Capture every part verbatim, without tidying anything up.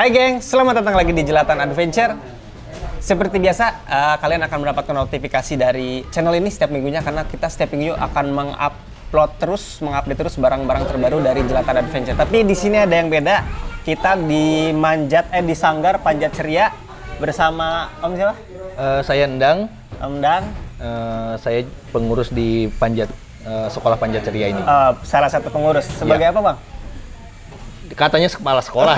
Hai geng, selamat datang lagi di Jelatan Adventure. Seperti biasa, uh, kalian akan mendapatkan notifikasi dari channel ini setiap minggunya karena kita setiap minggu akan mengupload terus, mengupdate terus barang-barang terbaru dari Jelatan Adventure. Tapi di sini ada yang beda. Kita di Manjat, eh di Sanggar Panjat Ceria bersama Om siapa? Uh, saya Endang. Om Endang. Uh, saya pengurus di Panjat uh, Sekolah Panjat Ceria ini. Uh, salah satu pengurus. Sebagai ya. Apa, Bang? Katanya kepala sekolah.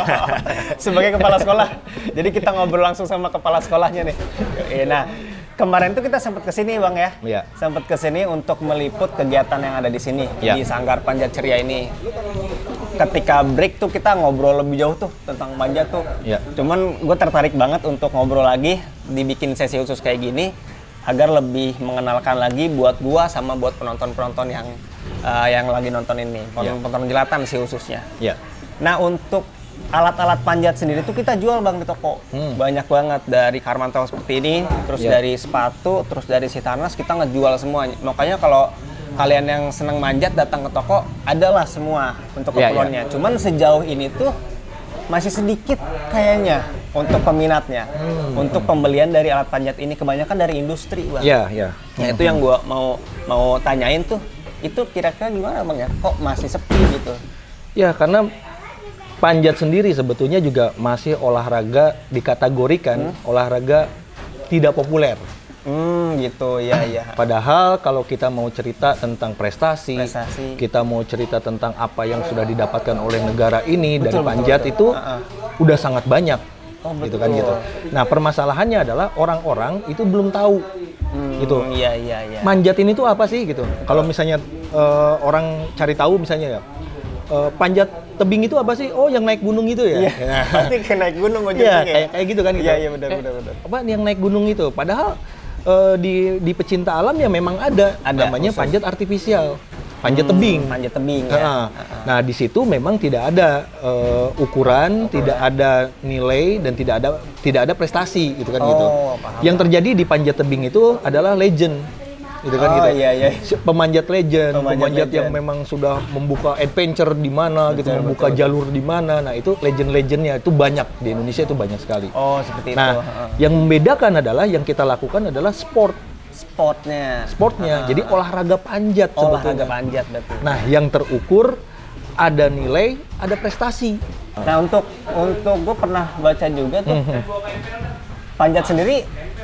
Sebagai kepala sekolah. Jadi kita ngobrol langsung sama kepala sekolahnya nih. Nah, kemarin tuh kita sempat kesini Bang ya. Iya. Sempat kesini untuk meliput kegiatan yang ada di sini ya. Di Sanggar Panjat Ceria ini. Ketika break tuh kita ngobrol lebih jauh tuh tentang panjat tuh. Ya. Cuman gue tertarik banget untuk ngobrol lagi, dibikin sesi khusus kayak gini agar lebih mengenalkan lagi buat gua sama buat penonton-penonton yang uh, yang lagi nonton ini, penonton yeah. Jelatan sih khususnya. Yeah. Nah, untuk alat-alat panjat sendiri tuh kita jual Bang di toko. Hmm. Banyak banget dari Karmantel seperti ini, terus yeah. dari sepatu, terus dari Sitarnas kita ngejual semuanya. Makanya kalau kalian yang seneng manjat datang ke toko, adalah semua untuk keperluannya. Yeah, yeah. Cuman sejauh ini tuh masih sedikit kayaknya untuk peminatnya, hmm. untuk pembelian dari alat panjat ini kebanyakan dari industri, Bang. Iya, iya. Nah, itu yang gua mau mau tanyain tuh, itu kira-kira gimana, Bang ya? Kok masih sepi gitu? Ya, karena panjat sendiri sebetulnya juga masih olahraga dikategorikan hmm? olahraga tidak populer. Hmm, gitu, ya, ya. Padahal kalau kita mau cerita tentang prestasi, prestasi, kita mau cerita tentang apa yang sudah didapatkan oleh negara ini betul, dari panjat betul, betul. itu uh-uh. udah sangat banyak, oh, gitu kan gitu. Nah, permasalahannya adalah orang-orang itu belum tahu, hmm, gitu. Iya, iya, iya. Manjat ini tuh apa sih, gitu? Kalau misalnya uh, orang cari tahu, misalnya ya, uh, panjat tebing itu apa sih? Oh, yang naik gunung itu ya? Iya, nah. Pasti ke naik gunung ujungnya. Iya, kayak kayak gitu kan? Gitu. Iya, iya, benar, benar, benar. Apa yang naik gunung itu? Padahal Uh, di di pecinta alam ya memang ada, ada namanya khusus. Panjat artifisial, panjat hmm, tebing. Panjat tebing ya. Nah, uh-huh. nah di situ memang tidak ada uh, ukuran, ukuran, tidak ada nilai dan tidak ada tidak ada prestasi gitu kan oh, gitu. Paham. Yang terjadi di panjat tebing itu adalah legend. Gitu kan oh, gitu. Iya, iya. Pemanjat legend, pemanjat, pemanjat legend. Yang memang sudah membuka adventure di mana gitu, betul, membuka betul, jalur di mana. Nah, itu legend-legendnya itu banyak di Indonesia, itu banyak sekali. Oh, seperti nah, itu. Nah, yang membedakan adalah yang kita lakukan adalah sport. Sportnya. Sportnya. Uh, Jadi olahraga panjat olahraga sebetulnya. Olahraga panjat betul. Nah, yang terukur ada nilai, ada prestasi. Nah, untuk untuk gue pernah baca juga tuh. Panjat sendiri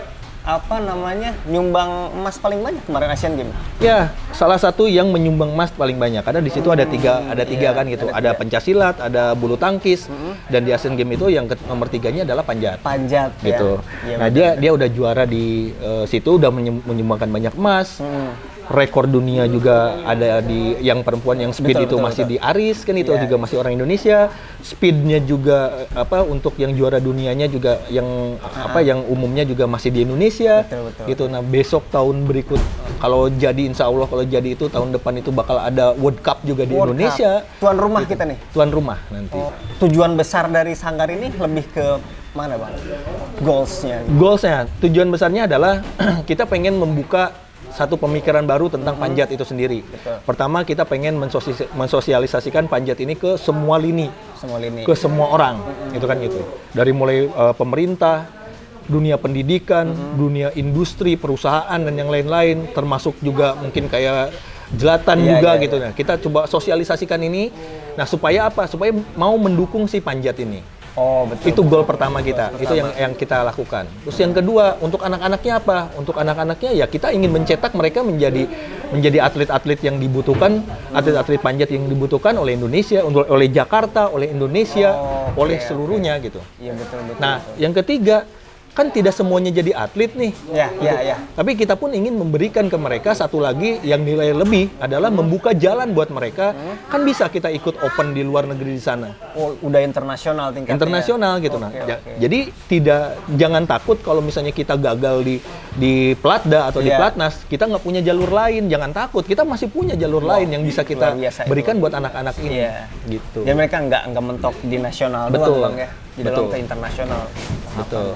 apa namanya nyumbang emas paling banyak kemarin Asian Games. Ya, salah satu yang menyumbang emas paling banyak karena di situ hmm, ada tiga, ada tiga iya, kan gitu. Ada, ada pencasilat, ada bulu tangkis, hmm. dan di Asian Games itu yang ke, nomor tiganya adalah panjat. Panjat. Gitu. Ya. Nah, ya, dia dia udah juara di uh, situ, udah menyumbangkan banyak emas. Hmm. Rekor dunia juga ada di yang perempuan yang speed betul, itu betul, masih betul. Di Aris kan itu yeah. juga masih orang Indonesia. Speednya juga apa untuk yang juara dunianya juga yang uh-huh. apa yang umumnya juga masih di Indonesia betul, betul. Gitu. Nah, besok tahun berikut kalau jadi insya Allah kalau jadi itu tahun depan itu bakal ada World Cup juga di World Indonesia. Cup. Tuan rumah gitu. Kita nih. Tuan rumah nanti. Oh. Tujuan besar dari Sanggar ini lebih ke mana, Bang? Goals-nya. Goals-nya, tujuan besarnya adalah kita pengen membuka satu pemikiran baru tentang mm-hmm. panjat itu sendiri. Betul. Pertama, kita pengen mensosi- mensosialisasikan panjat ini ke semua lini, semua lini, ke semua orang, mm-hmm. itu kan gitu. Dari mulai uh, pemerintah, dunia pendidikan, mm-hmm. dunia industri, perusahaan dan yang lain-lain, termasuk juga mungkin kayak jelatan yeah, juga yeah, gitu. Yeah. Nah, kita coba sosialisasikan ini. Nah, supaya apa? Supaya mau mendukung si panjat ini. Oh, betul. Itu goal pertama kita. Pertama. Itu yang yang kita lakukan. Terus yang kedua, untuk anak-anaknya apa? Untuk anak-anaknya ya kita ingin mencetak mereka menjadi menjadi atlet-atlet yang dibutuhkan, atlet-atlet panjat yang dibutuhkan oleh Indonesia, oleh Jakarta, oleh Indonesia, oh, okay, oleh seluruhnya okay. gitu. Iya, betul, betul. Nah, betul. yang ketiga, kan tidak semuanya jadi atlet nih. Ya, gitu. ya, ya. Tapi kita pun ingin memberikan ke mereka satu lagi yang nilai lebih adalah hmm. membuka jalan buat mereka. Hmm. Kan bisa kita ikut open di luar negeri di sana. Oh, udah internasional tingkatnya. Internasional gitu. Okay, nah. Okay. Jadi tidak jangan takut kalau misalnya kita gagal di di Platda atau yeah. di Platnas, kita nggak punya jalur lain. Jangan takut, kita masih punya jalur wow. lain yang bisa kita berikan buat anak-anak ini. Yeah. Gitu. Ya mereka nggak nggak mentok di nasional betul. doang, Bang ya. Di dalam ke internasional. Betul.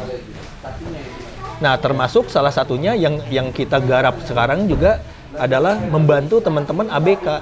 Nah, termasuk salah satunya yang yang kita garap sekarang juga adalah membantu teman-teman A B K.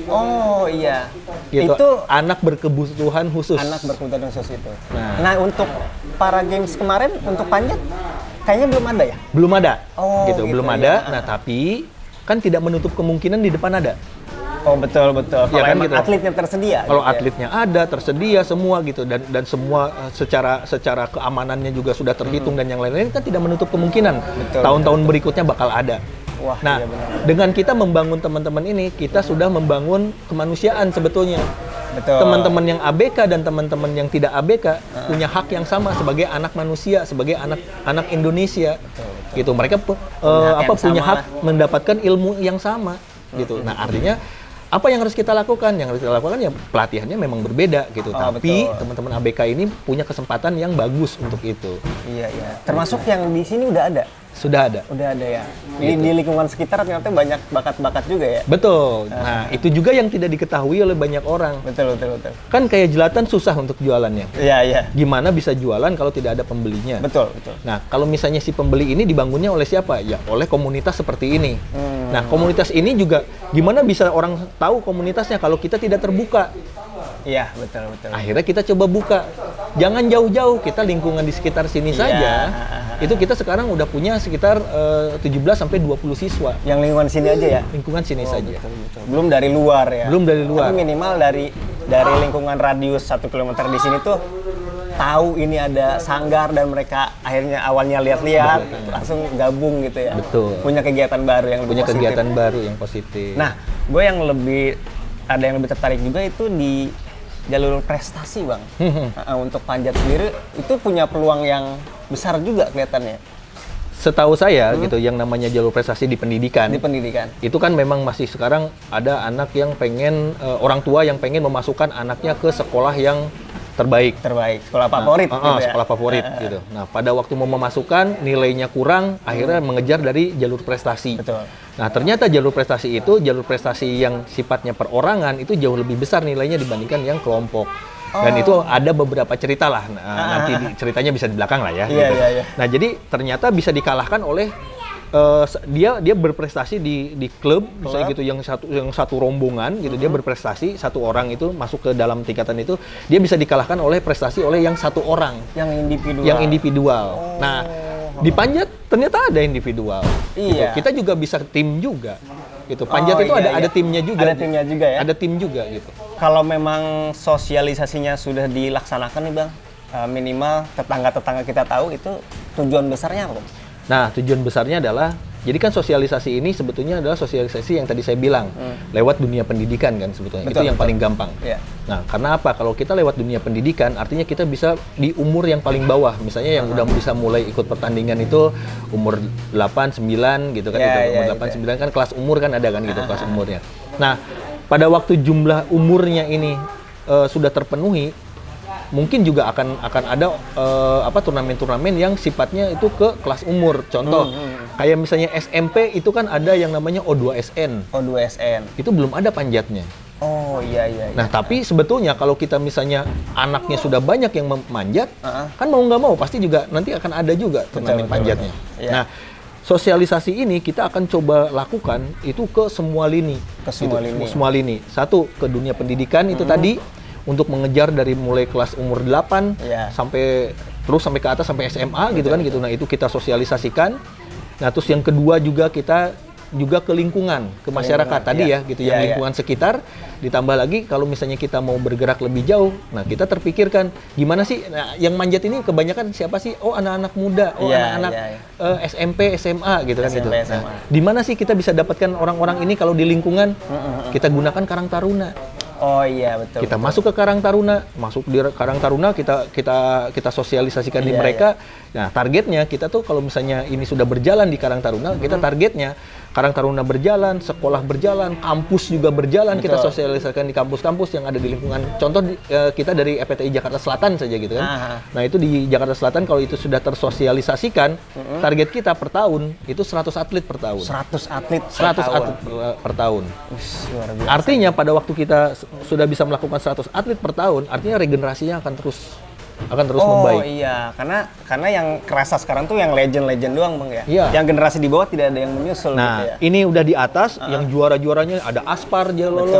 Oh iya. Gitu. Itu anak berkebutuhan khusus. Anak berkebutuhan khusus itu. Nah. Nah, untuk para games kemarin untuk panjat kayaknya belum ada ya? Belum ada. Oh, gitu, gitu belum ya. ada. Nah, tapi kan tidak menutup kemungkinan di depan ada. Oh betul betul. Kalau Ya kan emang gitu. atletnya tersedia. Kalau gitu ya. atletnya ada, tersedia semua gitu, dan dan semua uh, secara secara keamanannya juga sudah terhitung Hmm. dan yang lain-lain kan tidak menutup kemungkinan Betul, tahun-tahun betul, berikutnya bakal ada. Wah, Nah, iya benar. dengan kita membangun teman-teman ini, kita sudah membangun kemanusiaan sebetulnya. Betul. Teman-teman yang A B K dan teman-teman yang tidak A B K uh. punya hak yang sama sebagai anak manusia, sebagai anak anak Indonesia. Betul, betul. Gitu. Mereka uh, hak apa yang punya sama hak lah. mendapatkan ilmu yang sama gitu. Nah, artinya apa yang harus kita lakukan? Yang harus kita lakukan ya pelatihannya memang berbeda gitu. Oh, Tapi betul. teman-teman A B K ini punya kesempatan yang bagus untuk itu. Iya iya. Termasuk yang di sini udah ada. Sudah ada. Udah ada ya. Di, di lingkungan sekitar ternyata banyak bakat-bakat juga ya. Betul. Nah, itu juga yang tidak diketahui oleh banyak orang. Betul betul betul. Kan kayak jelatan susah untuk jualannya. Iya iya. Gimana bisa jualan kalau tidak ada pembelinya? Betul betul. Nah, kalau misalnya si pembeli ini dibangunnya oleh siapa? Ya, oleh komunitas seperti ini. Hmm. Nah, komunitas ini juga gimana bisa orang tahu komunitasnya kalau kita tidak terbuka? Iya betul betul. Akhirnya kita coba buka. Jangan jauh-jauh, kita lingkungan di sekitar sini Iya. saja. Itu kita sekarang udah punya sekitar uh, tujuh belas sampai dua puluh siswa. Yang lingkungan sini aja ya. Lingkungan sini Oh, saja. betul, betul. Belum dari luar ya. Belum dari luar. Tapi minimal dari dari lingkungan radius satu kilometer di sini tuh tahu ini ada sanggar dan mereka akhirnya awalnya lihat-lihat langsung gabung gitu ya. Betul. Punya kegiatan baru yang lebih Punya positif. kegiatan baru yang positif. Nah, gue yang lebih ada yang lebih tertarik juga itu di jalur prestasi, Bang. Nah, untuk panjat sendiri itu punya peluang yang besar juga kelihatannya Setahu saya gitu, yang namanya jalur prestasi di pendidikan. di pendidikan. Itu kan memang masih sekarang ada anak yang pengen, uh, orang tua yang pengen memasukkan anaknya ke sekolah yang terbaik. Terbaik, sekolah favorit Nah, uh, uh, gitu ya. sekolah favorit gitu. Nah, pada waktu mau memasukkan nilainya kurang, akhirnya mengejar dari jalur prestasi. Betul. Nah, ternyata jalur prestasi itu, jalur prestasi yang sifatnya perorangan itu jauh lebih besar nilainya dibandingkan yang kelompok. Dan Oh. itu ada beberapa cerita lah. Nah, Ah, nanti ah, di- ceritanya bisa di belakang lah ya. Iya, iya, iya. Nah, jadi ternyata bisa dikalahkan oleh uh, dia dia berprestasi di di klub, misalnya gitu, yang satu yang satu rombongan gitu, dia berprestasi, satu orang itu masuk ke dalam tingkatan itu, dia bisa dikalahkan oleh prestasi oleh yang satu orang. Yang individual. Yang individual. Nah, di panjat ternyata ada individual. Gitu. Iya. Kita juga bisa tim juga. Gitu. Panjat Oh, itu iya, ada iya. ada timnya juga. Ada timnya juga ya? Ada tim juga gitu. Kalau memang sosialisasinya sudah dilaksanakan nih, Bang, uh, minimal tetangga-tetangga kita tahu itu tujuan besarnya apa, Bang? Nah, tujuan besarnya adalah, jadi kan sosialisasi ini sebetulnya adalah sosialisasi yang tadi saya bilang, hmm. lewat dunia pendidikan kan sebetulnya. Betul, itu yang betul. paling gampang. Iya. Nah, karena apa? Kalau kita lewat dunia pendidikan, artinya kita bisa di umur yang paling bawah. Misalnya yang udah bisa mulai ikut pertandingan itu umur delapan, sembilan gitu kan. Iya, gitu. iya, Umur delapan, gitu. sembilan kan kelas umur kan ada kan gitu, kelas umurnya. Nah, pada waktu jumlah umurnya ini uh, sudah terpenuhi, mungkin juga akan akan ada uh, apa turnamen-turnamen yang sifatnya itu ke kelas umur. Contoh, Hmm, hmm. kayak misalnya S M P itu kan ada yang namanya O dua S N. O dua S N. Itu belum ada panjatnya. Oh iya iya. iya. Nah, tapi sebetulnya kalau kita misalnya anaknya sudah banyak yang memanjat, Uh-uh. kan mau nggak mau pasti juga nanti akan ada juga turnamen betul, panjatnya. betul. Iya. Nah, sosialisasi ini kita akan coba lakukan itu ke semua lini. Ke semua lini. Semua lini. Satu, ke dunia pendidikan itu tadi, untuk mengejar dari mulai kelas umur delapan Iya. sampai terus sampai ke atas sampai S M A gitu kan gitu. Nah, itu kita sosialisasikan. Nah, terus yang kedua juga kita juga ke lingkungan, ke masyarakat lingkungan, tadi iya. ya gitu, Iya, yang iya. lingkungan sekitar. Ditambah lagi kalau misalnya kita mau bergerak lebih jauh, nah kita terpikirkan gimana sih, nah, yang manjat ini kebanyakan siapa sih? Oh, anak-anak muda, oh Iya, anak-anak iya, iya. eh, S M P, S M A gitu kan S M P, gitu. S M A. Nah, di mana sih kita bisa dapatkan orang-orang ini kalau di lingkungan? Kita gunakan Karang Taruna. Oh iya betul. Kita betul. masuk ke Karang Taruna, masuk di Karang Taruna kita kita kita sosialisasikan di Iya, mereka. Nah, targetnya kita tuh kalau misalnya ini sudah berjalan di Karang Taruna, kita targetnya Karang Taruna berjalan, sekolah berjalan, kampus juga berjalan, kita Betul. sosialisasikan di kampus-kampus yang ada di lingkungan. Contoh di- eh, kita dari E P T I Jakarta Selatan saja gitu kan. Ah. Nah, itu di Jakarta Selatan kalau itu sudah tersosialisasikan, target kita per tahun itu seratus atlet per tahun. seratus atlet. per seratus tahun. atlet per, per tahun. Ush, luar biasa. Artinya pada waktu kita s- sudah bisa melakukan seratus atlet per tahun, artinya regenerasinya akan terus akan terus oh membaik. iya, karena karena yang kerasa sekarang tuh yang legend-legend doang, Bang ya. Iya. Yang generasi di bawah tidak ada yang menyusul gitu Nah, ya. ini udah di atas, yang juara-juaranya ada Aspar Jalolo, Betul.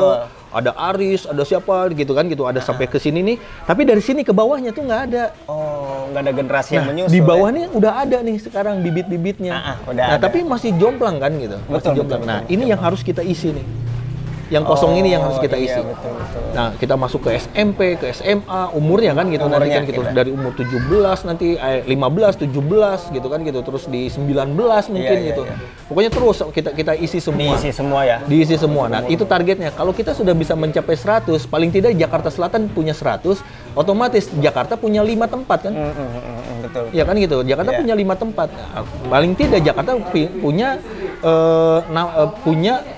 ada Aris, ada siapa gitu kan gitu, ada sampai ke sini nih. Tapi dari sini ke bawahnya tuh nggak ada. Oh, nggak ada generasi yang Nah, menyusul. di bawah ya? nih udah ada nih sekarang bibit-bibitnya. Ah, ah, udah nah, ada. tapi masih jomplang kan gitu. Betul, masih jomplang. betul, Nah, betul, ini betul. yang harus kita isi nih. Yang kosong ini yang harus kita Oh, isi. iya, betul, betul. Nah, kita masuk ke S M P, ke S M A, umurnya kan gitu nanti Umurnya kan gitu kita. dari umur tujuh belas nanti eh, lima belas, tujuh belas gitu kan gitu, terus di sembilan belas mungkin iya, gitu. iya. Pokoknya terus kita kita isi semua. Diisi semua ya. Diisi semua. Nah, itu targetnya. Kalau kita sudah bisa mencapai seratus, paling tidak Jakarta Selatan punya seratus, otomatis Jakarta punya lima tempat kan? Mm, mm, mm, mm, betul. Ya kan gitu. Jakarta Iya. punya lima tempat. Nah, paling tidak Jakarta pi- punya eh, na- eh, punya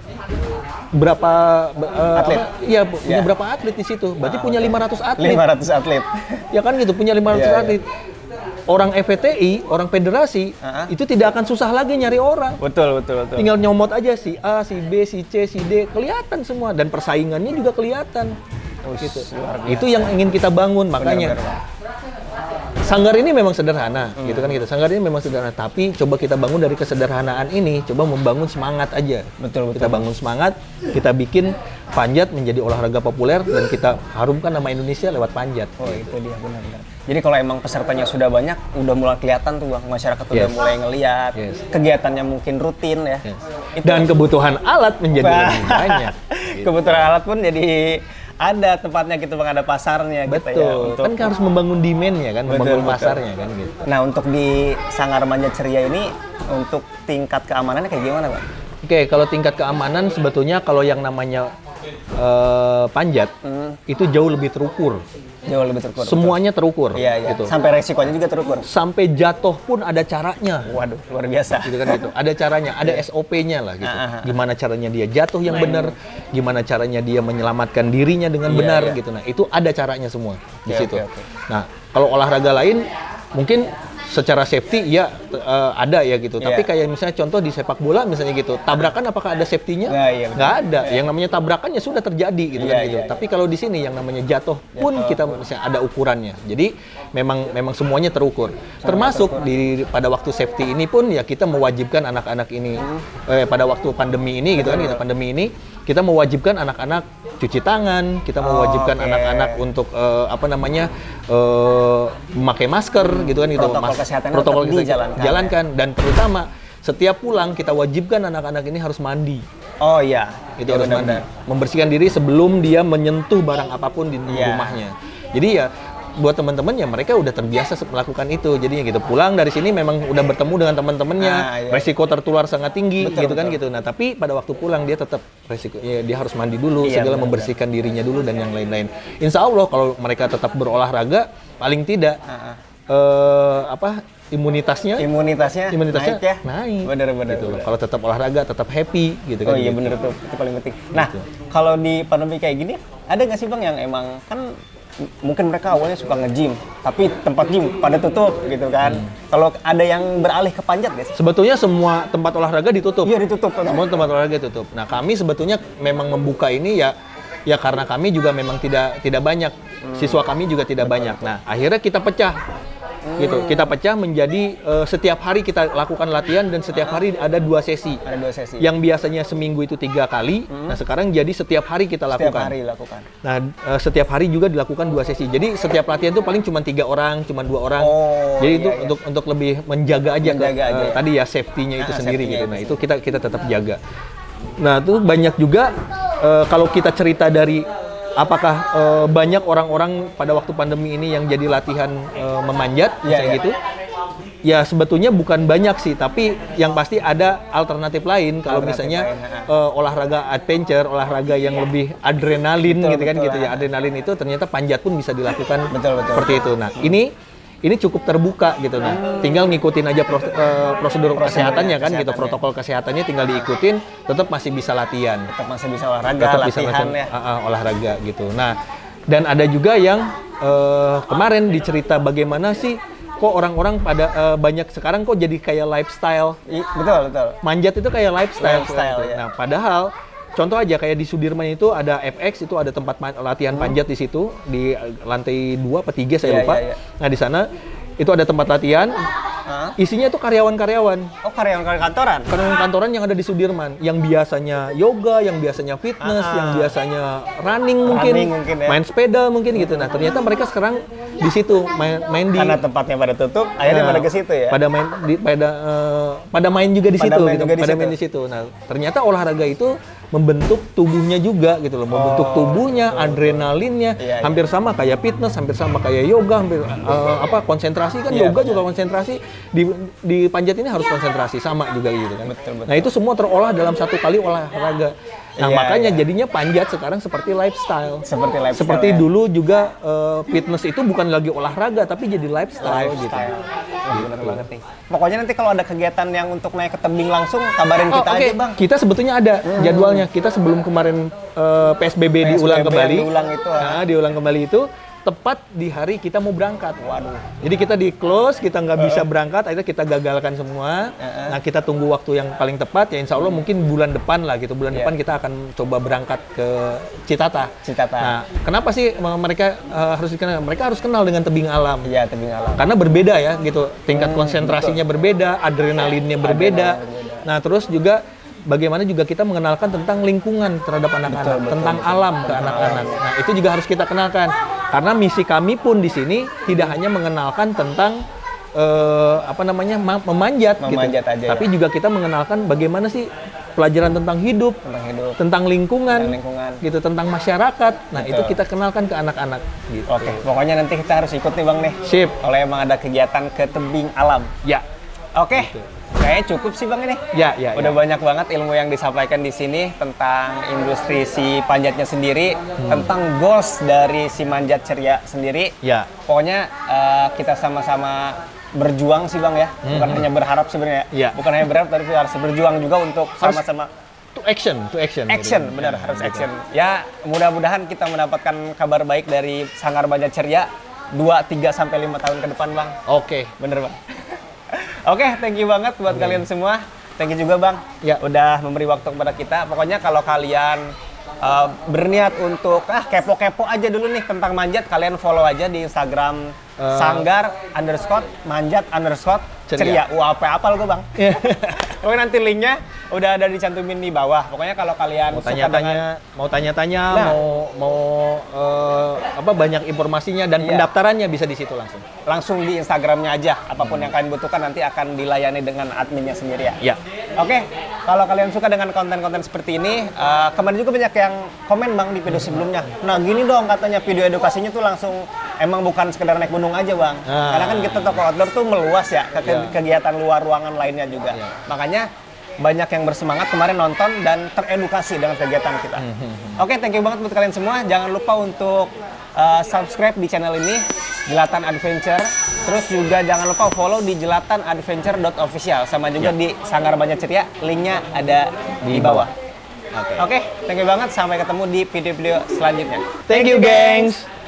berapa eh, Atlet? apa? Iya, pu- punya Iya. berapa atlet di situ? Berarti punya lima ratus atlet. lima ratus atlet. Ya kan gitu, punya lima ratus Iya, iya. atlet. Orang F V T I, orang federasi, Ah. itu tidak akan susah lagi nyari orang. Betul, betul, betul. Tinggal nyomot aja si A, si B, si C, si D, kelihatan semua dan persaingannya juga kelihatan. Gitu. luar biasa. Itu yang ingin kita bangun, makanya. Benar, benar. Sanggar ini memang sederhana, gitu kan gitu. Sanggar ini memang sederhana, tapi coba kita bangun dari kesederhanaan ini, coba membangun semangat aja. Betul, betul. Kita bangun semangat, kita bikin panjat menjadi olahraga populer dan kita harumkan nama Indonesia lewat panjat. Oh, itu dia benar-benar. Jadi kalau emang pesertanya sudah banyak, udah mulai kelihatan tuh Bang, masyarakat udah Yes. mulai ngelihat, Yes. kegiatannya mungkin rutin ya. Yes. Itu. Dan kebutuhan alat menjadi Wah. lebih banyak. Gitu. Kebetulan alat pun jadi ada tempatnya gitu Bang, ada pasarnya gitu Betul, ya. Untuk... kan harus membangun demand-nya kan, Betul, membangun betul. pasarnya kan gitu. Nah, untuk di Sanggar Manjat Ceria ini, untuk tingkat keamanannya kayak gimana Bang? Oke, kalau tingkat keamanan sebetulnya kalau yang namanya eh, panjat Hmm. itu jauh lebih terukur. Jauh lebih terukur. Semuanya terukur. Iya, iya. Gitu. Sampai resikonya juga terukur. Sampai jatuh pun ada caranya. Waduh, luar biasa. Gitu kan gitu. Ada caranya, ada S O P-nya lah gitu. Ah, ah, ah. Gimana caranya dia jatuh yang benar, gimana caranya dia menyelamatkan dirinya dengan Iya, benar iya. gitu. Nah, itu ada caranya semua di Oke, situ. oke, oke. Nah, kalau olahraga lain mungkin secara safety ya t- eh, ada ya gitu. Tapi Iya. kayak misalnya contoh di sepak bola misalnya gitu, tabrakan apakah ada safety-nya? Nah, iya, betul. Nggak ada. Yang namanya tabrakan ya sudah terjadi gitu Iya, kan gitu. iya, Tapi kalau di sini yang namanya jatuh pun kita misalnya ada ukurannya. Jadi memang memang semuanya terukur. Termasuk di pada waktu safety ini pun ya kita mewajibkan anak-anak ini eh, pada waktu pandemi ini gitu kan gitu pandemi ini kita mewajibkan anak-anak cuci tangan, kita mewajibkan oke. anak-anak untuk eh, apa namanya eh, memakai masker gitu kan gitu. Protokol kesehatan protokol tetap kita dijalankan, ya. jalankan dan terutama setiap pulang kita wajibkan anak-anak ini harus mandi. Oh iya, Itu iya, harus mandi. benar-benar. Membersihkan diri sebelum dia menyentuh barang apapun di Iya. rumahnya. Jadi ya buat teman-teman ya mereka udah terbiasa se- melakukan itu. Jadinya gitu pulang dari sini memang udah bertemu dengan teman-temannya, Ah, iya. resiko tertular sangat tinggi Betul, gitu kan betul. gitu. Nah, tapi pada waktu pulang dia tetap resiko ya, dia harus mandi dulu, Iya, segala benar, membersihkan dirinya dulu dan yang lain-lain. Insya Allah kalau mereka tetap berolahraga paling tidak Ah, ah. eh, apa imunitasnya Imunitasnya, imunitasnya naik ya? naik. Bener-bener. Gitu loh. Kalau tetap olahraga tetap happy gitu kan. Oh iya gitu. bener tuh, itu paling penting. Nah, Gitu. kalau di pandemi kayak gini, ada nggak sih Bang yang emang kan m- mungkin mereka awalnya suka nge-gym, tapi tempat gym pada tutup gitu kan. Hmm. Kalau ada yang beralih ke panjat nggak sih? Sebetulnya semua tempat olahraga ditutup. Iya ditutup. Kan? Semua tempat olahraga tutup. Nah, kami sebetulnya memang membuka ini ya ya karena kami juga memang tidak tidak banyak. Siswa kami juga tidak banyak. Nah, akhirnya kita pecah. Gitu. Kita pecah menjadi eh, setiap hari kita lakukan latihan dan setiap hari ada dua sesi. Ada dua sesi. Yang biasanya seminggu itu tiga kali, nah sekarang jadi setiap hari kita Setiap lakukan. hari lakukan. Nah, eh, setiap hari juga dilakukan dua sesi. Jadi setiap latihan itu paling cuma tiga orang, cuma dua orang. Oh, Jadi iya, itu iya. untuk untuk lebih menjaga aja, ke- Menjaga aja eh, ya. tadi ya safety-nya itu Ah, sendiri safety-nya gitu. itu Nah, itu kita kita tetap jaga. Nah, itu banyak juga eh, kalau kita cerita dari apakah eh, banyak orang-orang pada waktu pandemi ini yang jadi latihan eh, memanjat Iya, misalnya iya. gitu. Ya sebetulnya bukan banyak sih, tapi yang pasti ada alternatif lain kalau Alternatif misalnya lain, eh, olahraga adventure, olahraga yang lebih adrenalin Betul, gitu kan betul, gitu ya. ah. Adrenalin itu ternyata panjat pun bisa dilakukan Betul, betul, seperti itu. Nah, ini ini cukup terbuka gitu. Nah, tinggal ngikutin aja pros- eh, prosedur kesehatannya kan gitu, kesehatannya. protokol kesehatannya tinggal diikutin, tetap masih bisa latihan. Tetap masih bisa olahraga, Tetap bisa latihan latihan ya. ah, ah, olahraga gitu. Nah, dan ada juga yang eh, kemarin dicerita bagaimana sih kok orang-orang pada eh, banyak sekarang kok jadi kayak lifestyle. I- betul, betul. Manjat itu kayak lifestyle. Lifestyle, gitu. ya. Nah, padahal contoh aja kayak di Sudirman itu ada F X, itu ada tempat man- latihan panjat di situ di eh, lantai dua atau tiga saya Iya, lupa. iya, iya. Nah, di sana itu ada tempat latihan. Hah? isinya tuh karyawan-karyawan. Oh, karyawan-karyawan kantoran? Karyawan kantoran yang ada di Sudirman, yang biasanya yoga, yang biasanya fitness, Ah. yang biasanya running mungkin, Running mungkin ya. main sepeda mungkin gitu. Nah ternyata mereka sekarang di situ main, main di Karena tempatnya pada tutup, akhirnya Nah, pada ke situ ya? pada main di, pada eh, pada main juga di Pada situ main gitu, juga di pada situ. main di situ. Nah ternyata olahraga itu membentuk tubuhnya juga gitu loh, membentuk Oh, tubuhnya, adrenalinnya, Iya, iya. hampir sama kayak fitness, hampir sama kayak yoga, hampir eh, apa konsentrasi kan Iya, yoga benar. juga konsentrasi, di di panjat ini harus konsentrasi sama juga gitu kan. Betul, betul. Nah itu semua terolah dalam satu kali olahraga. Nah Iya, makanya iya. jadinya panjat sekarang seperti lifestyle. Seperti lifestyle, Seperti ya. dulu juga eh, fitness itu bukan lagi olahraga tapi jadi lifestyle, gitu. Lifestyle. Wah, bener banget nih. Pokoknya nanti kalau ada kegiatan yang untuk naik ke tebing langsung, kabarin kita Oh, oke. aja, Bang. Kita sebetulnya ada jadwalnya. Kita sebelum kemarin eh, P S B B diulang P S B B kembali. diulang itu, ah. Nah, diulang kembali itu tepat di hari kita mau berangkat. Waduh. Jadi kita di close, kita nggak bisa berangkat, akhirnya kita gagalkan semua. Uh-uh. Nah kita tunggu waktu yang paling tepat, ya insya Allah mungkin bulan depan lah gitu. Bulan Iya. depan kita akan coba berangkat ke Citata. Citata. Nah kenapa sih eh, mereka eh, harus dikenal? Mereka harus kenal dengan tebing alam. Iya, tebing alam. Karena berbeda ya gitu, tingkat Hmm, konsentrasinya berbeda, adrenalinnya berbeda. Nah terus juga bagaimana juga kita mengenalkan tentang lingkungan terhadap anak-anak, Betul, betul, tentang betul. alam ke anak-anak. Nah itu juga harus kita kenalkan, karena misi kami pun di sini tidak hanya mengenalkan tentang eh, apa namanya ma- memanjat, Memanjat gitu, aja, tapi ya. juga kita mengenalkan bagaimana sih pelajaran tentang hidup, Tentang hidup. tentang lingkungan, Tentang lingkungan. gitu, tentang masyarakat. Nah itu Betul. kita kenalkan ke anak-anak. Gitu. Oke, pokoknya nanti kita harus ikut nih, Bang nih. Sip. Kalau emang ada kegiatan ke tebing alam. Ya, Oke. Kayaknya cukup sih, Bang ini. ya, ya. Udah ya. banyak banget ilmu yang disampaikan di sini tentang industri si panjatnya sendiri, tentang goals dari si manjat ceria sendiri. Ya. Pokoknya eh, kita sama-sama berjuang sih, Bang ya. Bukan hanya berharap sebenarnya. Iya. Bukan hanya berharap, tapi harus berjuang juga untuk Harus sama-sama To action, to action. action, gitu. benar Ya, harus gitu. action. Ya, mudah-mudahan kita mendapatkan kabar baik dari Sanggar Panjat Ceria dua, tiga sampai lima tahun ke depan, Bang. Oke. Bener, Bang. Oke, thank you banget buat kalian semua. Thank you juga, Bang. Ya. Udah memberi waktu kepada kita. Pokoknya kalau kalian uh, berniat untuk ah kepo-kepo aja dulu nih tentang manjat, kalian follow aja di Instagram Uh, sanggar underscore manjat underscore ceria. Ceria. Wah, apa apal gue, Bang. Iya. Pokoknya nanti linknya udah ada dicantumin di bawah. Pokoknya kalau kalian Mau suka tanya-tanya, dengan mau tanya-tanya, Nah. mau mau eh, apa banyak informasinya dan Iya. pendaftarannya bisa di situ langsung. langsung di Instagramnya aja. Apapun yang kalian butuhkan nanti akan dilayani dengan adminnya sendiri ya. Ya. Oke, kalau kalian suka dengan konten-konten seperti ini, eh, kemarin juga banyak yang komen, Bang, di video sebelumnya. Nah, gini dong katanya video edukasinya tuh langsung emang bukan sekedar naik gunung aja, Bang. Ah. Karena kan kita toko outdoor tuh meluas ya ke ke- Ya. kegiatan luar ruangan lainnya juga. Ya. Makanya banyak yang bersemangat kemarin nonton dan teredukasi dengan kegiatan kita. Oke, thank you banget buat kalian semua. Jangan lupa untuk uh, subscribe di channel ini, Jelatan Adventure. Terus juga jangan lupa follow di jelatan adventure dot official. Sama juga Ya. di Sanggar Panjat Ceria, linknya ada di, Di bawah. bawah. Oke. Oke, thank you banget. Sampai ketemu di video-video selanjutnya. Thank you, gengs.